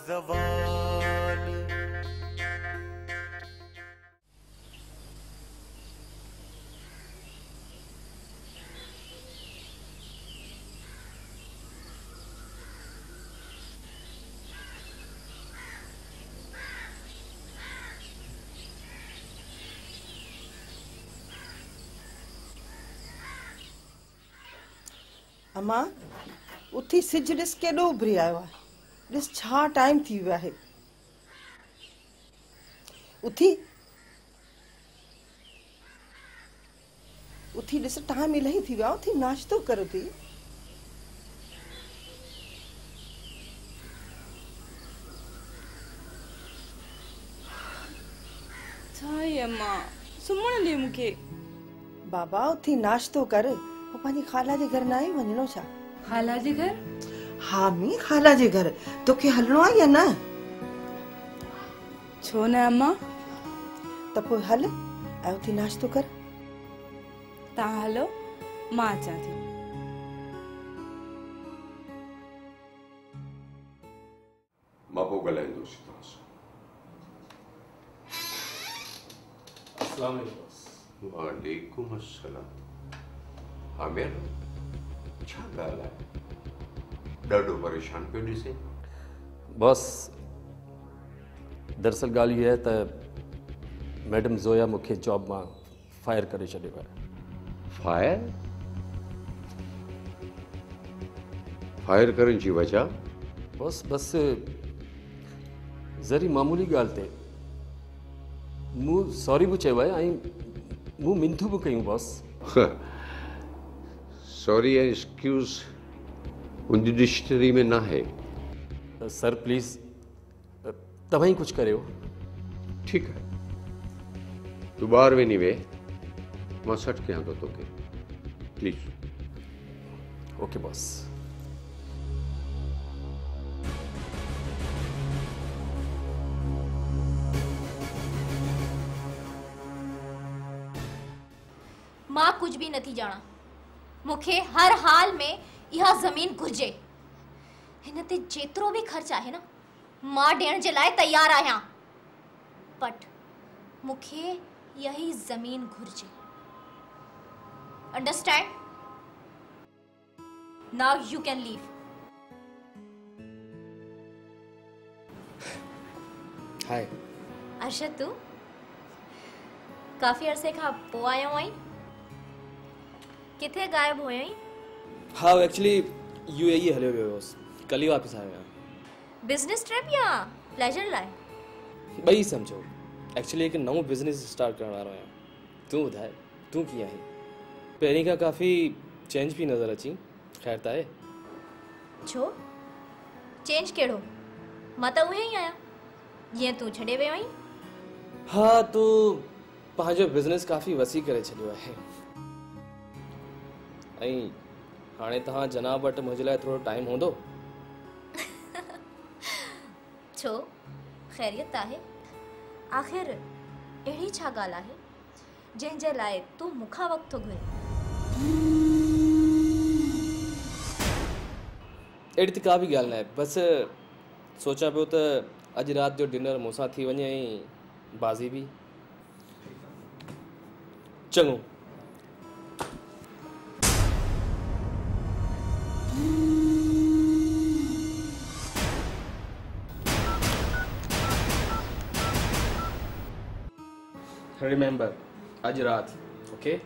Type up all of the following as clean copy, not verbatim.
ज़वाल। अम्मा उथी सिज ॾिस केॾो उभरी आयो आहे। ॾिस छा टाइम थी वियो आहे। उथी उथी ॾिस टाइम इलाही थी वियो आहे। उथी नाश्तो कर। थी अम्मा सुम्हण ॾे मूंखे। बाबा उथी नाश्तो कर। वो पंहिंजी ख़ाला जे घर न आहे वञिणो छा? ख़ाला जे घर? हा मी ख़ाला जे घर तोखे हलणो आहे या न? छो न अम्मा? त पोइ हल ऐं उथी नाश्तो कर। तव्हां हलो मां अचां थी। मां पोइ ॻाल्हाईंदुसि तव्हां सां। अस्सलाम वालेकुम। वालेकुम अस्सलाम। आमिर छा ॻाल्हि आहे? ॾाढो परेशान पियो ॾिसे। बॉस दरअसल ॻाल्हि इहा आहे त मैडम ज़ोया मूंखे जॉब मां फायर करे छॾियो आहे। फायर करण जी वजह? बस ज़री मामूली ॻाल्हि ते मूं सॉरी बि चयो आहे ऐं मूं मिंथू बि कयूं बॉस। सॉरी ऐं एक्सक्यूज़ उनजी डिक्शनरी में न आहे। सर प्लीज़ तव्हां ई कुझु करियो। ठीकु आहे तूं ॿाहिरि वञी वेह, मां सॾु कयां थो तोखे। प्लीज़। Okay boss. मां कुछ भी नथी जाना। मुखे हर हाल में यह जमीन घुर्जे। हिन ते जेतिरो भी खर्च आहे न मां ॾियण जे लाइ तैयार आहियां, बट मुखे यही जमीन घुर्जे। Understand? Now you can leave. Hi Arshad, तू काफी अरसे खां पोइ आयो आहीं। किथे गायब हुयो आहीं? हाँ एक्चुअली यूएई हलियो वियो हुउसि, कल ई वापसि आयो आहियां। बिजनेस ट्रिप या प्लेजर लाइ? ॿई सम्झो। एक्चुअली हिकु नओं बिज़नेस स्टार्ट करण वारो आहियां। तूं ॿुधाए तूं कीअं आहीं? पहिरीं खां काफ़ी चेंज बि नज़र अची। ख़ैर त आहे? छो चेंज कहिड़ो? मां त उहे ई आहियां जीअं तूं छॾे वियो आहीं। हाँ तूं पंहिंजो बिज़नेस काफ़ी वसी करे छॾियो आहे ऐं हाणे तव्हां जनाब वटि मुंहिंजे लाइ थोरो टाइम हूंदो? छो ख़ैरियत आहे? आख़िर अहिड़ी छा ॻाल्हि आहे जंहिंजे लाइ तूं मूंखां वक़्तु थो घुरे? अहिड़ी त का बि ॻाल्हि न आहे। बसि सोचां पियो त अॼु राति जो डिनर मूंसां थी वञे ऐं बाज़ी बि। चङो। Remember, आज रात, okay?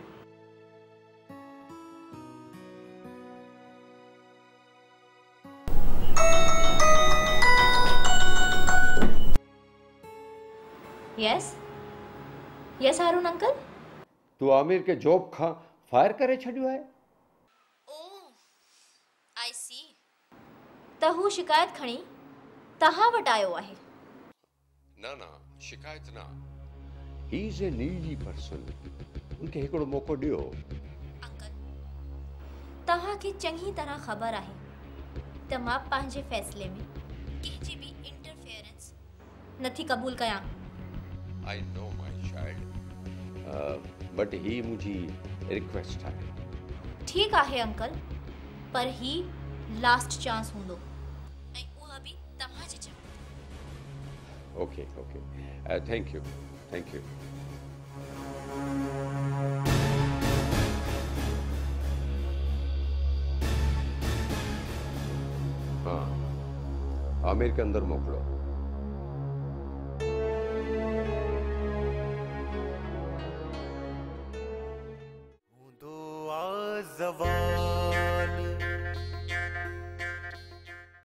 Yes, yes Haroon uncle. तूं आमिर के जॉब खां फायर करे छॾियो आहे? ओह, I see। त हू शिकायत खणी तव्हां वटि आयो आहे? न शिकायत न। He is a needy person। उनखे हिकिड़ो मौक़ो ॾियो। अंकल, तव्हांखे चङी तरह ख़बर आहे त मां पंहिंजे फ़ैसिले में कंहिंजी बि इंटरफेरेंस नथी क़बूल कयां। I know my child, but ही मुंहिंजी रिक्वेस्ट आहे। ठीक आहे अंकल, पर ही लास्ट चांस हूंदो ऐं उहा बि तव्हांजे चवण ते। Okay okay, thank you, thank you. हाँ, आमिर के अंदर मोकलो। जवान